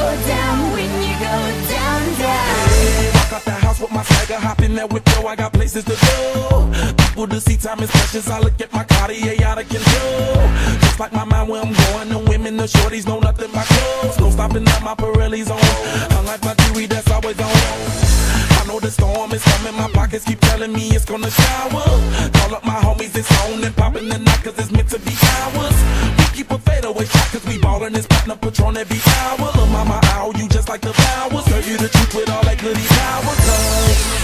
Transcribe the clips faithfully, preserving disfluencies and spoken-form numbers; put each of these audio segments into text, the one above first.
down, when you go down, down. Hey, walk out the house with my swagger, hop in there with yo, I got places to go. People to see, time is precious, I look at my Cartier out of control. Just like my mind where I'm going, the women, the shorties know nothing but clothes. No stopping at my Pirelli's on, unlike my jewelry that's always on. I know the storm is coming, my pockets keep telling me it's gonna shower. Call up my homies, it's on and popping the night cause it's meant to be ours. We keep a fadeaway shot cause we ballin' this platinum Patron every hour. Lil' mama, ow, you just like the flowers. Girl, you the truth with all that goody power. Cause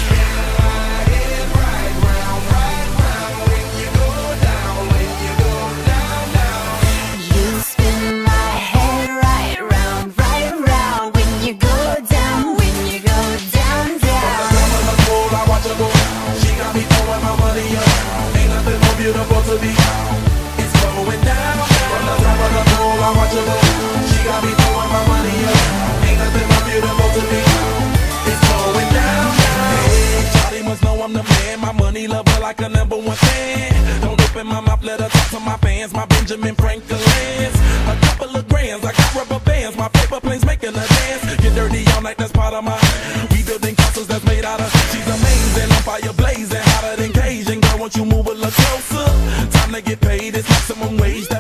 beautiful to be, it's going down. From the top of the pool, I watch her go. She got me throwing my money up. Ain't nothing more beautiful to be, it's going down. Hey, Charlie must know I'm the man. My money lover like a number one fan. Don't open my mouth, let her talk to my fans. My Benjamin Franklin's, a couple of grands. I got rubber bands. My paper planes making a dance. Get dirty all night, that's part of my. We building castles that's made out of. She's amazing, on fire blazing, hotter than Cajun. Girl, won't you move a little closer? Time to get paid, it's maximum wage.